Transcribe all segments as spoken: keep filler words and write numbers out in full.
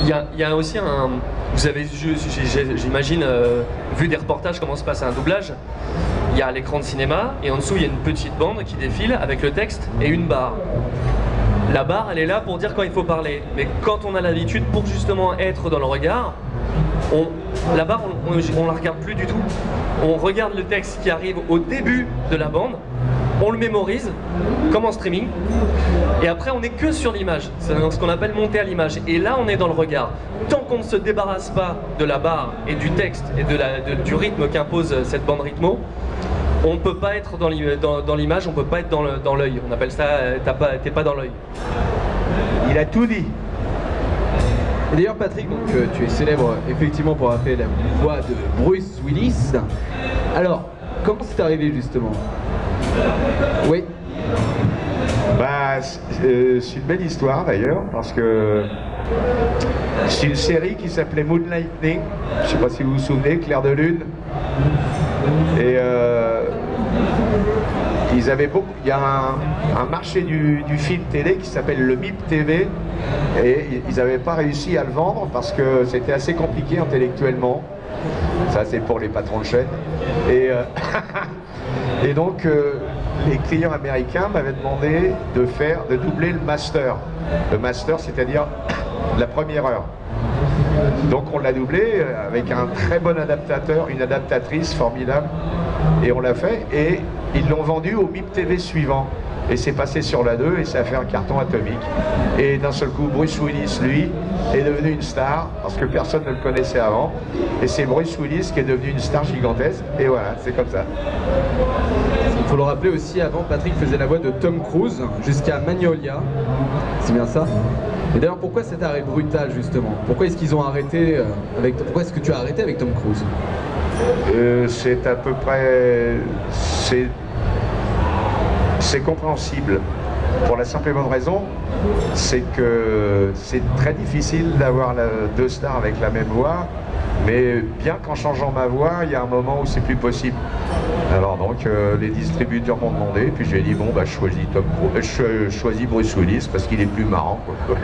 Il y a, il y a aussi un... Vous avez, j'imagine, euh, vu des reportages comment se passe un doublage. Il y a l'écran de cinéma et en dessous il y a une petite bande qui défile avec le texte et une barre. La barre, elle est là pour dire quand il faut parler. Mais quand on a l'habitude, pour justement être dans le regard, on, la barre, on, on, on la regarde plus du tout. On regarde le texte qui arrive au début de la bande, on le mémorise, comme en streaming, et après on n'est que sur l'image. C'est ce qu'on appelle monter à l'image. Et là, on est dans le regard. Tant qu'on ne se débarrasse pas de la barre et du texte et de la, de, du rythme qu'impose cette bande rythmo, on ne peut pas être dans l'image, on ne peut pas être dans l'œil. On appelle ça, t'es pas, t'es pas dans l'œil. Il a tout dit. Et d'ailleurs Patrick, donc, euh, tu es célèbre effectivement pour appeler la voix de Bruce Willis. Alors, comment c'est arrivé justement? Oui. Bah, c'est une belle histoire d'ailleurs, parce que c'est une série qui s'appelait Moonlightning. Je ne sais pas si vous vous souvenez, Clair de Lune. Et euh, ils avaient beaucoup. Il y a un, un marché du, du film télé qui s'appelle le M I P T V, et ils n'avaient pas réussi à le vendre parce que c'était assez compliqué intellectuellement. Ça, c'est pour les patrons de chaîne. Et, euh, et donc, euh, les clients américains m'avaient demandé de faire, de doubler le master. Le master, c'est-à-dire la première heure. Donc on l'a doublé avec un très bon adaptateur, une adaptatrice formidable, et on l'a fait, et ils l'ont vendu au M I P T V suivant. Et c'est passé sur la deux et ça a fait un carton atomique. Et d'un seul coup, Bruce Willis, lui, est devenu une star, parce que personne ne le connaissait avant. Et c'est Bruce Willis qui est devenu une star gigantesque, et voilà, c'est comme ça. Il faut le rappeler aussi, avant, Patrick faisait la voix de Tom Cruise jusqu'à Magnolia. C'est bien ça? Et d'ailleurs, pourquoi cet arrêt brutal, justement? Pourquoi est-ce qu'ils ont arrêté euh, avec... Pourquoi est-ce que tu as arrêté avec Tom Cruise? euh, C'est à peu près... C'est... C'est compréhensible. Pour la simple et bonne raison, c'est que c'est très difficile d'avoir deux stars avec la même voix, mais bien qu'en changeant ma voix, il y a un moment où c'est plus possible. Alors donc euh, les distributeurs m'ont demandé, puis j'ai dit bon bah je choisis Tom Cruise, je choisis Bruce Willis parce qu'il est plus marrant, quoi.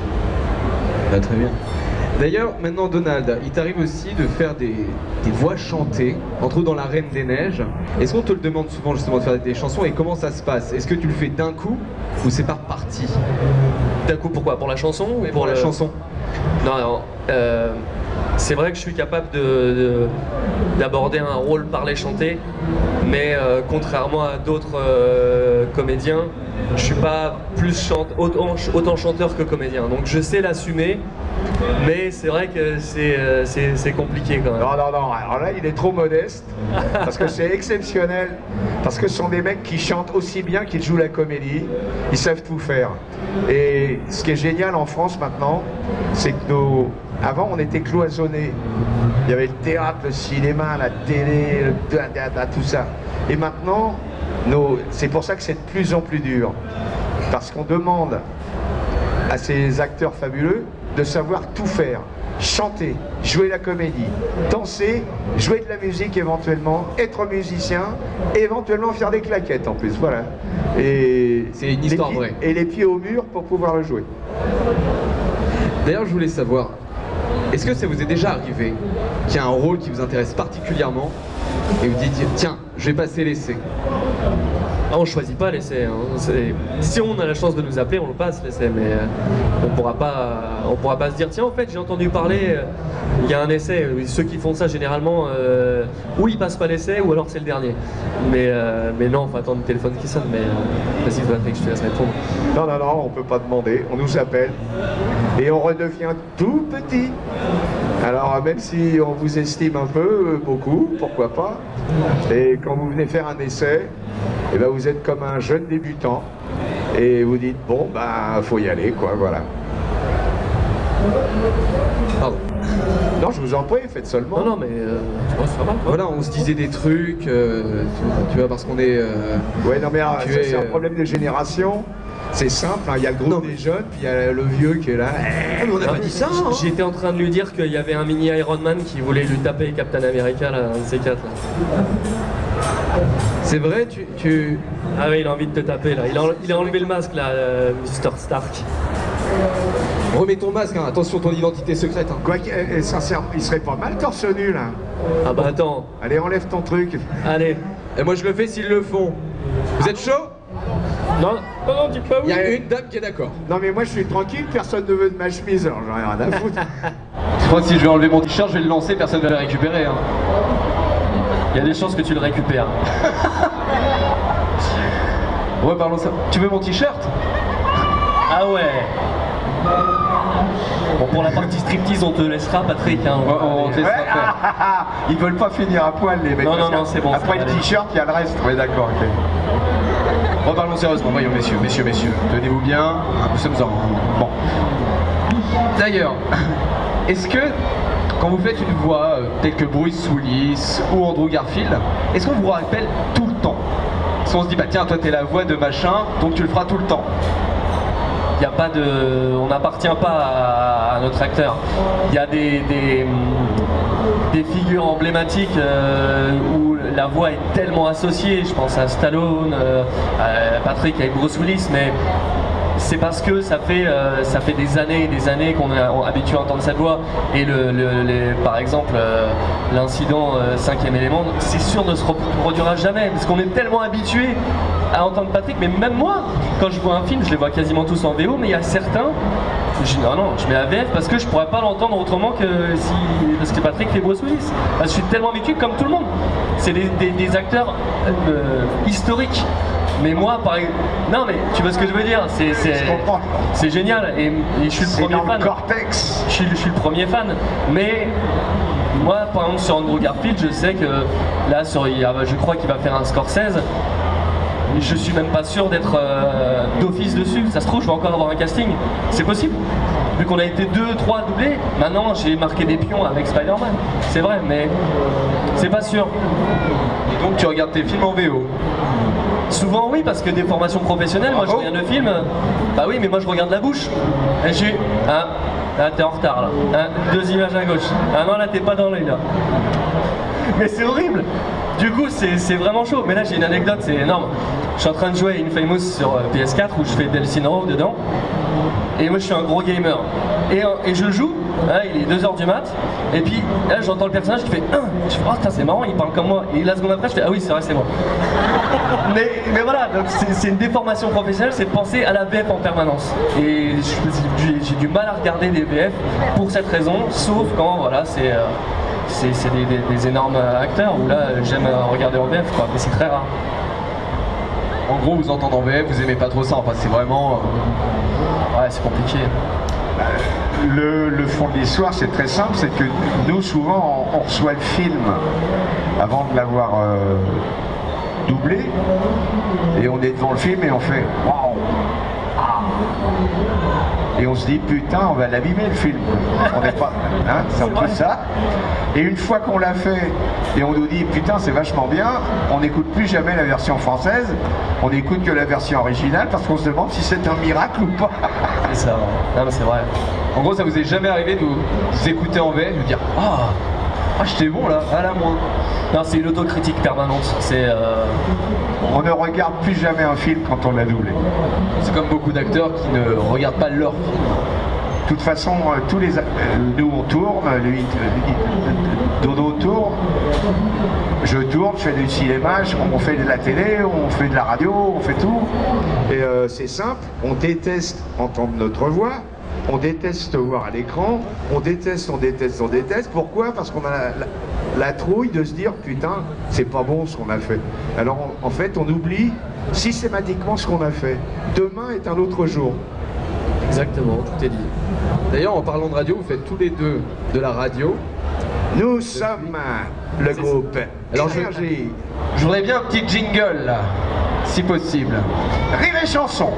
Bah, très bien. D'ailleurs, maintenant Donald, il t'arrive aussi de faire des, des voix chantées, entre autres dans La Reine des Neiges. Est-ce qu'on te le demande souvent justement de faire des chansons, et comment ça se passe? Est-ce que tu le fais d'un coup ou c'est par partie? D'un coup pourquoi? Pour la chanson ou pour, pour la le... chanson? Non, non. Euh, c'est vrai que je suis capable d'aborder un rôle parlé chanté, mais euh, contrairement à d'autres euh, comédiens, je suis pas plus chante, autant, autant chanteur que comédien. Donc je sais l'assumer, mais c'est vrai que c'est euh, compliqué quand même. Non, non, non, alors là il est trop modeste, parce que c'est exceptionnel, parce que ce sont des mecs qui chantent aussi bien qu'ils jouent la comédie, ils savent tout faire. Et ce qui est génial en France maintenant, c'est que nos... Avant on était cloisonnés, il y avait le théâtre, le cinéma, la télé, le... tout ça. Et maintenant, nos... c'est pour ça que c'est de plus en plus dur, parce qu'on demande à ces acteurs fabuleux de savoir tout faire, chanter, jouer la comédie, danser, jouer de la musique éventuellement, être musicien, et éventuellement faire des claquettes en plus, voilà. Et c'est une histoire pieds, vraie. Et les pieds au mur pour pouvoir le jouer. D'ailleurs, je voulais savoir, est-ce que ça vous est déjà arrivé qu'il y a un rôle qui vous intéresse particulièrement et vous dites tiens, je vais passer l'essai? Ah, on choisit pas l'essai. Hein. Si on a la chance de nous appeler, on le passe l'essai, mais euh, on pourra pas, on pourra pas se dire tiens, en fait, j'ai entendu parler, euh, il y a un essai. Ceux qui font ça généralement, euh, ou ils passent pas l'essai, ou alors c'est le dernier. Mais, euh, mais non, faut attendre le téléphone qui sonne. Mais euh, vas-y, Patrick, je te laisse répondre. Non, non, non, on peut pas demander. On nous appelle et on redevient tout petit. Alors même si on vous estime un peu, beaucoup, pourquoi pas. Et quand vous venez faire un essai, et ben vous êtes comme un jeune débutant et vous dites bon bah faut y aller quoi, voilà. Pardon. Non, je vous en prie, faites seulement. Non, non, mais euh, tu vois, c'est pas mal. Quoi. Voilà, on se disait des trucs, euh, tu, tu vois, parce qu'on est. Euh, ouais, non mais ah, ça, c'est un euh... problème de génération. C'est simple, hein, il y a le groupe non, des jeunes, puis il y a le vieux qui est là. Ah, mais on n'a pas dit ça hein. J'étais en train de lui dire qu'il y avait un mini Iron Man qui voulait lui taper Captain America, là, un de ces quatre. C'est vrai, tu, tu... Ah oui, il a envie de te taper, là. Il a, il a enlevé le masque, là, euh, mister Stark. Remets ton masque, hein. Attention ton identité secrète. Hein. Quoi qu'il, sincèrement, il serait pas mal torse nu là. Ah bah attends. Allez, enlève ton truc. Allez. Et moi je le fais s'ils le font. Vous êtes chaud? Non, non, non, dis pas oui. Il y a une dame qui est d'accord. Non mais moi je suis tranquille, personne ne veut de ma chemise, alors j'en ai rien à foutre. Je crois que si je vais enlever mon t-shirt, je vais le lancer, personne ne va le récupérer. Hein. Il y a des chances que tu le récupères. Ouais, parlons ça. Tu veux mon t-shirt? Ah ouais. Bon, pour la partie striptease, on te laissera, Patrick. Hein, Ouais, on te laissera Ouais, faire. ah, ah, ah, ils veulent pas finir à poil les mecs. Non, non, parce non, c'est bon, Après ça le va t-shirt, il y a le reste. Ouais, d'accord, ok. Reparlons sérieusement, voyons messieurs, messieurs, messieurs. Tenez-vous bien, hein, nous sommes en... Bon. D'ailleurs, est-ce que, quand vous faites une voix euh, telle que Bruce Willis ou Andrew Garfield, est-ce qu'on vous rappelle tout le temps? Est-ce qu'on se dit, bah tiens, toi t'es la voix de machin, donc tu le feras tout le temps? Il y a pas de, on n'appartient pas à, à notre acteur. Il y a des, des, des figures emblématiques euh, où la voix est tellement associée. Je pense à Stallone, euh, à Patrick avec Bruce Willis, mais c'est parce que ça fait, euh, ça fait des années et des années qu'on est habitué à entendre cette voix. Et le, le, les, par exemple, euh, l'incident euh, cinquième élément, c'est sûr ne se reproduira jamais, parce qu'on est tellement habitué à entendre Patrick. Mais même moi, quand je vois un film, je les vois quasiment tous en V O, mais il y a certains, je dis non, non, je mets la V F parce que je pourrais pas l'entendre autrement que si, parce que Patrick fait Bruce Willis. Parce que je suis tellement habitué comme tout le monde. C'est des, des, des acteurs euh, historiques. Mais moi, pareil. Non, mais tu vois ce que je veux dire? C'est c'est génial et, et je suis le premier fan. Cortex. Je suis, je suis le premier fan. Mais moi, par exemple, sur Andrew Garfield, je sais que là, sur, il y a, je crois qu'il va faire un Scorsese. Je suis même pas sûr d'être euh, d'office dessus. Ça se trouve, je vais encore avoir un casting. C'est possible. Vu qu'on a été deux, trois doublés, maintenant j'ai marqué des pions avec Spider-Man. C'est vrai, mais c'est pas sûr. Et donc tu regardes tes films en V O? Souvent oui, parce que des formations professionnelles, moi je regarde le film, bah oui, mais moi je regarde la bouche. Et je suis, ah, là t'es en retard là, hein, deux images à gauche, ah non là t'es pas dans l'œil là. Mais c'est horrible. Du coup c'est vraiment chaud, mais là j'ai une anecdote, c'est énorme. Je suis en train de jouer à Infamous sur euh, P S quatre où je fais Delsinro dedans. Et moi je suis un gros gamer. Et, et je joue, hein, il est deux heures du mat, et puis là j'entends le personnage qui fait un. Je fais oh putain c'est marrant, il parle comme moi. Et la seconde après je fais ah oui c'est vrai c'est moi. mais, mais voilà, donc c'est une déformation professionnelle, c'est de penser à la V F en permanence. Et j'ai du mal à regarder des V F pour cette raison, sauf quand voilà c'est euh, c'est des, des, des énormes acteurs où là j'aime regarder en V F quoi, mais c'est très rare. En gros, vous entendez en V F, vous aimez pas trop ça, enfin c'est vraiment... Euh... Ouais, c'est compliqué. Le, le fond de l'histoire, c'est très simple, c'est que nous, souvent, on, on reçoit le film avant de l'avoir euh, doublé, et on est devant le film et on fait « Waouh !» Et on se dit putain on va l'abîmer le film, on n'est pas, hein, c'est un peu ça. Et une fois qu'on l'a fait et on nous dit putain c'est vachement bien, on n'écoute plus jamais la version française, on n'écoute que la version originale parce qu'on se demande si c'est un miracle ou pas. C'est ça, non mais c'est vrai. En gros ça vous est jamais arrivé de vous, vous écouter en V F et de dire ah ah j'étais bon là, à la moins. Non c'est une autocritique permanente, c'est... Euh... On ne regarde plus jamais un film quand on l'a doublé. C'est comme beaucoup d'acteurs qui ne regardent pas leur film. De toute façon, euh, tous les, euh, nous on tourne, lui, euh, Dodo tourne, je tourne, je fais du cinéma, je, on fait de la télé, on fait de la radio, on fait tout. Et euh, c'est simple, on déteste entendre notre voix, on déteste se voir à l'écran, on déteste, on déteste, on déteste. Pourquoi? Parce qu'on a la, la, la trouille de se dire putain, c'est pas bon ce qu'on a fait. Alors en, en fait, on oublie systématiquement ce qu'on a fait. Demain est un autre jour. Exactement, tout est dit. D'ailleurs, en parlant de radio, vous faites tous les deux de la radio. Nous sommes le groupe. Alors je, je voudrais bien un petit jingle là, si possible. Rire et chanson.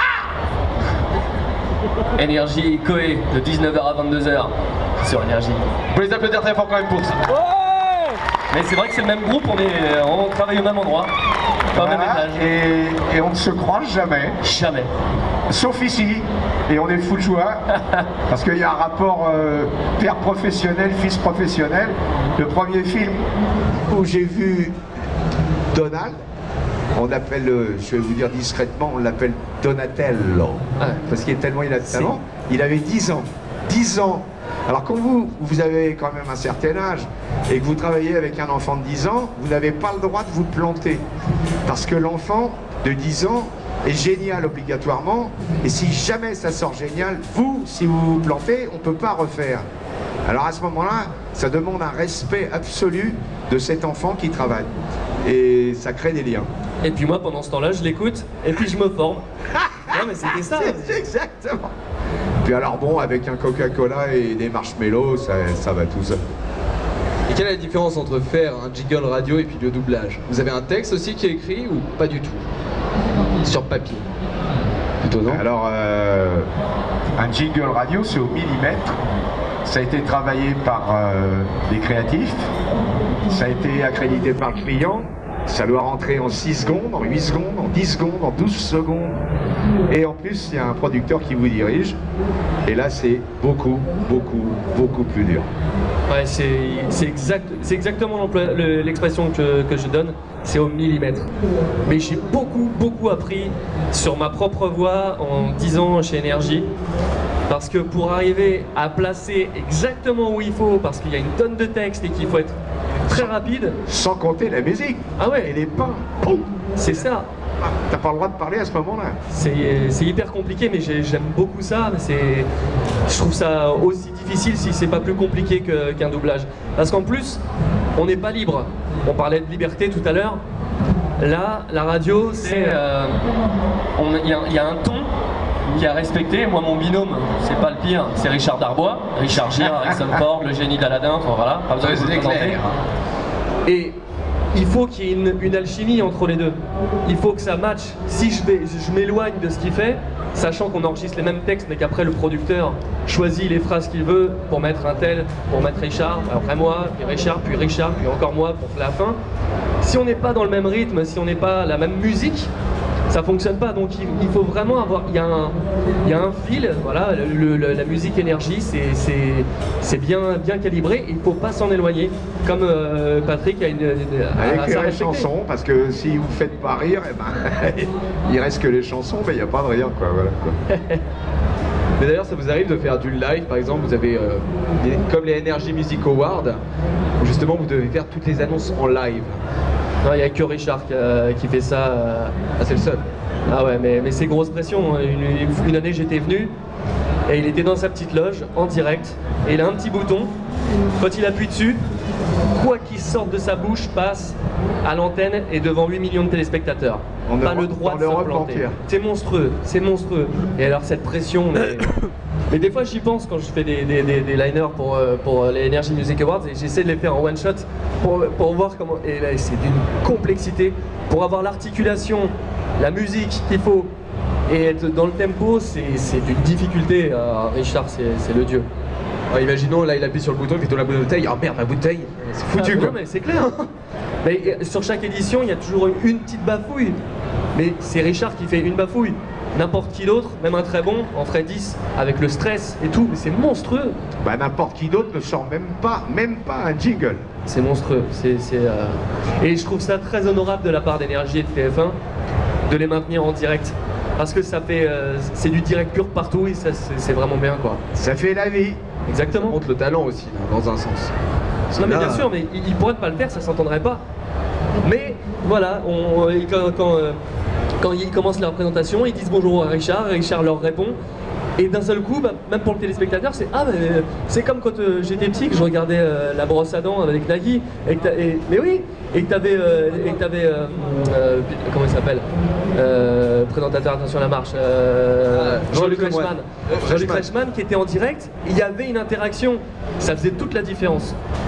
Énergie Coé de dix-neuf heures à vingt-deux heures sur Énergie. Vous pouvez les applaudir très fort quand même pour ça. Ouais. Mais c'est vrai que c'est le même groupe, on, est, on travaille au même endroit, pas voilà, au même étage. Et, et on ne se croise jamais. Jamais. Sauf ici, et on est fou de joie, parce qu'il y a un rapport euh, père professionnel, fils professionnel. Le premier film où j'ai vu Donald, On appelle, euh, je vais vous dire discrètement, on l'appelle Donatello. Ah. Parce qu'il est tellement il a de talent. Il avait dix ans. dix ans. Alors quand vous, vous avez quand même un certain âge et que vous travaillez avec un enfant de dix ans, vous n'avez pas le droit de vous planter. Parce que l'enfant de dix ans est génial obligatoirement. Et si jamais ça sort génial, vous, si vous vous plantez, on ne peut pas refaire. Alors à ce moment-là, ça demande un respect absolu de cet enfant qui travaille. Et ça crée des liens. Et puis moi, pendant ce temps-là, je l'écoute et puis je me forme. Non mais c'était ça. C'est exactement. Puis alors bon, avec un Coca-Cola et des marshmallows, ça, ça va tout seul. Et quelle est la différence entre faire un jingle radio et puis le doublage? Vous avez un texte aussi qui est écrit ou pas du tout? Sur papier? Plutôt non? Alors, euh, un jingle radio, c'est au millimètre. Ça a été travaillé par euh, des créatifs. Ça a été accrédité par le client. Ça doit rentrer en six secondes, en huit secondes, en dix secondes, en douze secondes. Et en plus, il y a un producteur qui vous dirige. Et là, c'est beaucoup, beaucoup, beaucoup plus dur. Ouais, c'est exact, exactement l'expression que, que je donne, c'est au millimètre. Mais j'ai beaucoup, beaucoup appris sur ma propre voix en dix ans chez Énergie. Parce que pour arriver à placer exactement où il faut, parce qu'il y a une tonne de texte et qu'il faut être très rapide. Sans compter la musique. Ah ouais. Et les pas. C'est ça. T'as pas le droit de parler à ce moment-là. C'est hyper compliqué, mais j'aime beaucoup ça. Je trouve ça aussi difficile si c'est pas plus compliqué qu'un qu'un doublage. Parce qu'en plus, on n'est pas libre. On parlait de liberté tout à l'heure. Là, la radio, c'est... Euh, il y, y a un ton qui a respecté. Moi, mon binôme, c'est pas le pire, c'est Richard Darbois. Richard Gere, Harrison Ford, le génie d'Aladin, enfin voilà. Pas besoin de vous le présenter. Et il faut qu'il y ait une, une alchimie entre les deux. Il faut que ça matche. Si je, vais, je m'éloigne de ce qu'il fait, sachant qu'on enregistre les mêmes textes, mais qu'après le producteur choisit les phrases qu'il veut pour mettre un tel, pour mettre Richard, après moi, puis Richard, puis Richard, puis encore moi pour la fin. Si on n'est pas dans le même rythme, si on n'est pas la même musique, ça fonctionne pas. Donc il, il faut vraiment avoir, il y a un, il y a un fil, voilà, le, le, la musique Énergie, c'est bien, bien calibré, il faut pas s'en éloigner, comme euh, Patrick a une... une avec les chansons, parce que si vous faites pas rire, eh ben, il reste que les chansons, mais il n'y a pas de rire, quoi, voilà, quoi. Mais d'ailleurs, ça vous arrive de faire du live, par exemple, vous avez, euh, des, comme les Energy Music Awards, où justement vous devez faire toutes les annonces en live. Non, il n'y a que Richard qui, euh, qui fait ça. Euh... Ah, c'est le seul. Ah ouais, mais, mais c'est grosse pression. Une, une année, j'étais venu et il était dans sa petite loge, en direct, et il a un petit bouton. Quand il appuie dessus, quoi qu'il sorte de sa bouche passe à l'antenne et devant huit millions de téléspectateurs. On pas Europe, le droit de se planter. entière. C'est monstrueux, c'est monstrueux. Et alors cette pression... Mais... Mais des fois j'y pense quand je fais des, des, des, des liners pour, pour les Energy Music Awards et j'essaie de les faire en one shot pour, pour voir comment... Et là c'est d'une complexité. Pour avoir l'articulation, la musique qu'il faut et être dans le tempo, c'est d'une difficulté. Euh, Richard c'est le dieu. Alors, imaginons là il appuie sur le bouton, il fait la bouteille, oh merde ma bouteille, c'est foutu ah, quoi. Non mais c'est clair. Mais sur chaque édition il y a toujours une, une petite bafouille. Mais c'est Richard qui fait une bafouille. N'importe qui d'autre, même un très bon, en ferait dix, avec le stress et tout, mais c'est monstrueux. Bah n'importe qui d'autre ne sort même pas, même pas un jingle. C'est monstrueux, c'est... Euh... Et je trouve ça très honorable de la part d'Énergie et de T F un de les maintenir en direct. Parce que ça fait... Euh, c'est du direct pur partout et ça c'est vraiment bien quoi. Ça fait la vie. Exactement. Ça montre le talent aussi, là, dans un sens. Non mais là... bien sûr, mais ils il pourraient ne pas le faire, ça s'entendrait pas. Mais voilà, on, quand... quand euh, Quand ils commencent leur présentation, ils disent bonjour à Richard, Richard leur répond. Et d'un seul coup, bah, même pour le téléspectateur, c'est ah, mais c'est comme quand euh, j'étais petit que je regardais euh, la brosse à dents avec Nagui. Et que et, mais oui, et que t'avais, euh, et que t'avais, euh, euh, comment il s'appelle, euh, présentateur Attention à la marche, euh, Jean-Luc Reichmann. Jean-Luc Reichmann qui était en direct. Il y avait une interaction, ça faisait toute la différence.